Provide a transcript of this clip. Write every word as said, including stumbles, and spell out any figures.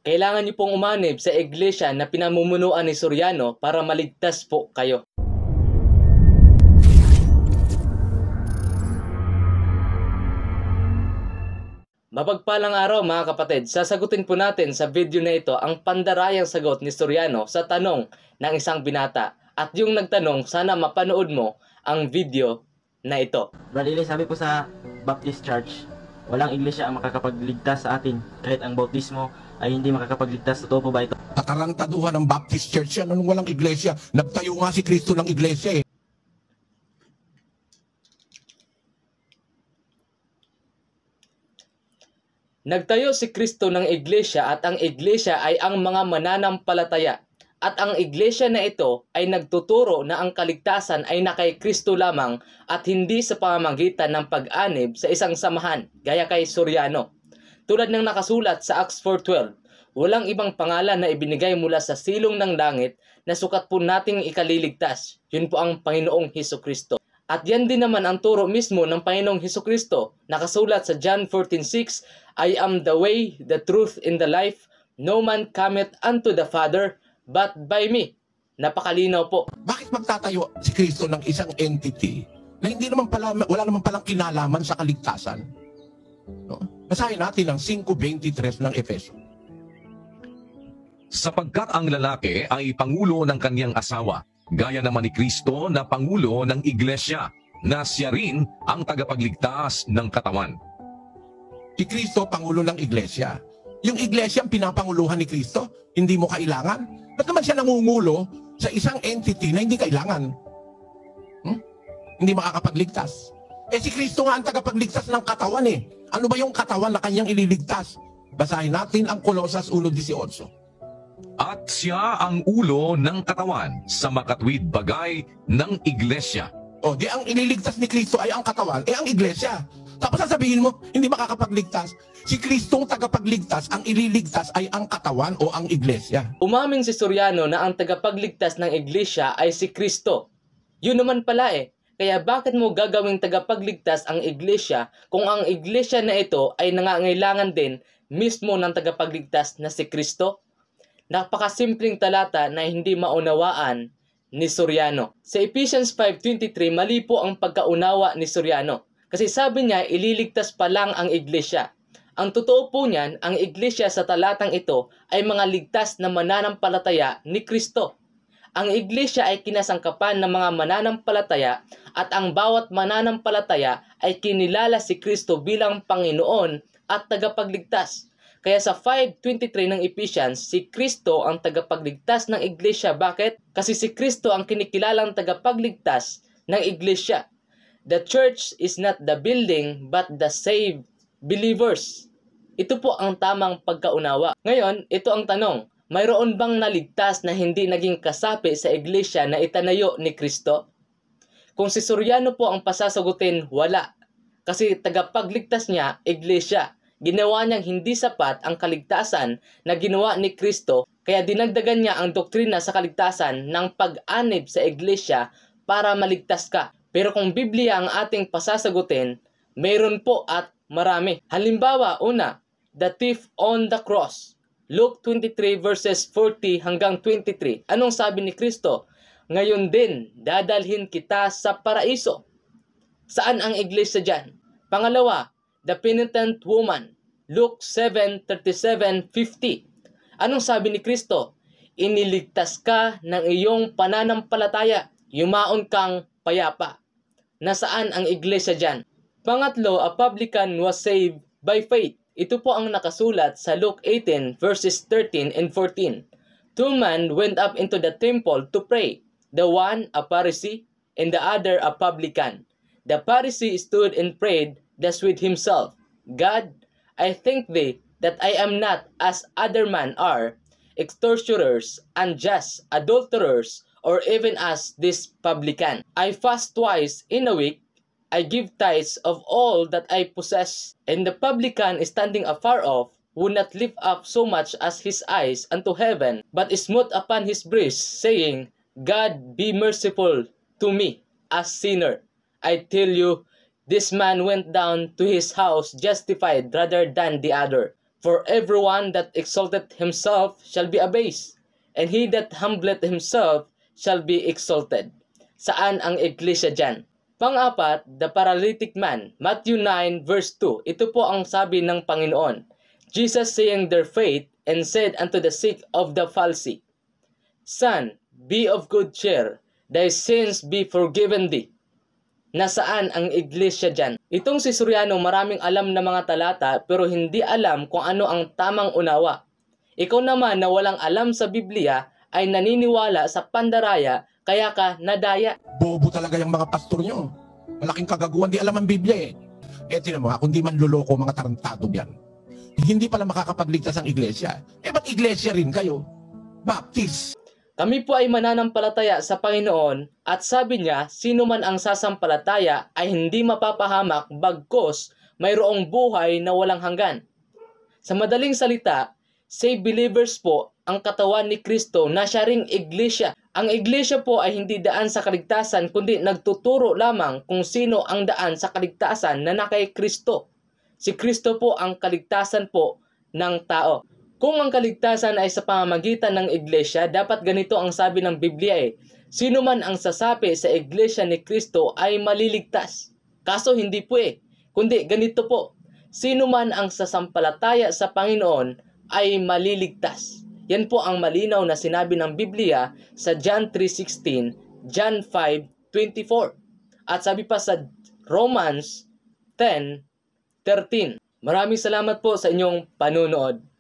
Kailangan niyo pong umanib sa iglesia na pinamumunuan ni Soriano para maligtas po kayo. Mapagpalang araw mga kapatid, sasagutin po natin sa video na ito ang pandarayang sagot ni Soriano sa tanong ng isang binata. At yung nagtanong, sana mapanood mo ang video na ito. Brother Eli, sabi po sa Baptist Church, walang iglesia ang makakapagligtas sa atin kahit ang bautismo ay hindi makakapagligtas. Totoo po ba ito? Katarantaduhan ng Baptist Church yan. Anong walang iglesia? Nagtayo nga si Kristo ng iglesia eh. Nagtayo si Kristo ng iglesia at ang iglesia ay ang mga mananampalataya. At ang iglesia na ito ay nagtuturo na ang kaligtasan ay na kay Kristo lamang at hindi sa pamamagitan ng pag-anib sa isang samahan, gaya kay Soriano. Tulad ng nakasulat sa Acts four twelve, walang ibang pangalan na ibinigay mula sa silong ng langit na sukat po nating ikaliligtas. Yun po ang Panginoong Hesukristo. At yan din naman ang turo mismo ng Panginoong Hesukristo. Nakasulat sa John fourteen six, I am the way, the truth, and the life. No man cometh unto the Father, but by me. Napakalinaw po. Bakit magtatayo si Kristo ng isang entity na hindi naman pala, wala naman palang kinalaman sa kaligtasan? No? Basahin natin ang five twenty-three ng Efeso. Sapagkat ang lalaki ay pangulo ng kaniyang asawa, gaya naman ni Kristo na pangulo ng iglesia, na siya rin ang tagapagligtas ng katawan. Si Kristo, pangulo ng iglesia. Yung iglesia ang pinapanguluhan ni Kristo, hindi mo kailangan. Ba't naman siya nangungulo sa isang entity na hindi kailangan? Hmm? Hindi makakapagligtas. Eh si Kristo nga ang tagapagligtas ng katawan eh. Ano ba yung katawan na kanyang ililigtas? Basahin natin ang Colosas one eighteen. At siya ang ulo ng katawan sa makatwid bagay ng iglesia. O, di ang ililigtas ni Kristo ay ang katawan, eh ang iglesia. Tapos sasabihin mo, hindi makakapagligtas. Si Kristong tagapagligtas, ang ililigtas ay ang katawan o ang iglesia. Umamin si Soriano na ang tagapagligtas ng iglesia ay si Kristo. Yun naman pala eh. Kaya bakit mo gagawing tagapagligtas ang iglesia kung ang iglesia na ito ay nangangailangan din mismo ng tagapagligtas na si Kristo? Napakasimpleng talata na hindi maunawaan ni Soriano. Sa Ephesians five twenty-three, mali po ang pagkaunawa ni Soriano. Kasi sabi niya, ililigtas pa lang ang iglesia. Ang totoo po niyan, ang iglesia sa talatang ito ay mga ligtas na mananampalataya ni Kristo. Ang iglesia ay kinasangkapan ng mga mananampalataya at ang bawat mananampalataya ay kinilala si Kristo bilang Panginoon at tagapagligtas. Kaya sa five twenty-three ng Ephesians, si Kristo ang tagapagligtas ng iglesia. Bakit? Kasi si Kristo ang kinikilalang tagapagligtas ng iglesia. The church is not the building but the saved believers. Ito po ang tamang pagkaunawa. Ngayon, ito ang tanong. Mayroon bang naligtas na hindi naging kasapi sa iglesia na itanayo ni Kristo? Kung si Soriano po ang pasasagutin, wala. Kasi tagapagligtas niya, iglesia. Ginawa niyang hindi sapat ang kaligtasan na ginawa ni Kristo, kaya dinagdagan niya ang doktrina sa kaligtasan ng pag-anib sa iglesia para maligtas ka. Pero kung Biblia ang ating pasasagutin, mayroon po at marami. Halimbawa, una, the thief on the cross. Luke twenty-three verses forty hanggang twenty-three. Anong sabi ni Kristo? Ngayon din, dadalhin kita sa paraiso. Saan ang iglesia dyan? Pangalawa, the penitent woman. Luke seven thirty-seven fifty. Anong sabi ni Kristo? Iniligtas ka ng iyong pananampalataya. Yumaon kang payapa. Nasaan ang iglesia dyan? Pangatlo, a publican was saved by faith. Ito po ang nakasulat sa Luke eighteen verses thirteen and fourteen. Two men went up into the temple to pray. The one a Pharisee and the other a publican. The Pharisee stood and prayed thus with himself, God, I thank thee that I am not as other men are, extortioners, unjust, adulterers, or even as this publican. I fast twice in a week, I give tithes of all that I possess. And the publican standing afar off would not lift up so much as his eyes unto heaven, but smote upon his breast, saying, God be merciful to me, a sinner. I tell you, this man went down to his house justified rather than the other. For everyone that exalteth himself shall be abased, and he that humbleth himself shall be exalted. Saan ang iglesia dyan? Pang-apat, the paralytic man. Matthew nine verse two. Ito po ang sabi ng Panginoon. Jesus seeing their faith, and said unto the sick of the palsy, Son, be of good cheer, thy sins be forgiven thee. Nasaan ang iglesia dyan? Itong si Soriano maraming alam na mga talata pero hindi alam kung ano ang tamang unawa. Ikaw naman na walang alam sa Biblia ay naniniwala sa pandaraya kaya ka nadaya. Bobo talaga yung mga pastor nyo. Malaking kagaguhan, di alam ang Biblia eh. Eh, tinan mo ha, kung di man luloko mga tarantado yan. Hindi pala makakapagligtas ang iglesia. Eh, ba't iglesia rin kayo? Baptist. Kami po ay mananampalataya sa Panginoon at sabi niya, sino man ang sasampalataya ay hindi mapapahamak bagkos mayroong buhay na walang hanggan. Sa madaling salita, say believers po ang katawan ni Kristo na siya ring iglesia. Ang iglesia po ay hindi daan sa kaligtasan kundi nagtuturo lamang kung sino ang daan sa kaligtasan na nakay Kristo. Si Kristo po ang kaligtasan po ng tao. Kung ang kaligtasan ay sa pamamagitan ng iglesia, dapat ganito ang sabi ng Biblia eh. Sino man ang sasapi sa iglesia ni Kristo ay maliligtas. Kaso hindi po eh. Kundi ganito po. Sino man ang sasampalataya sa Panginoon ay maliligtas. Yan po ang malinaw na sinabi ng Biblia sa John three sixteen, John five twenty-four. At sabi pa sa Romans ten thirteen. Maraming salamat po sa inyong panunood.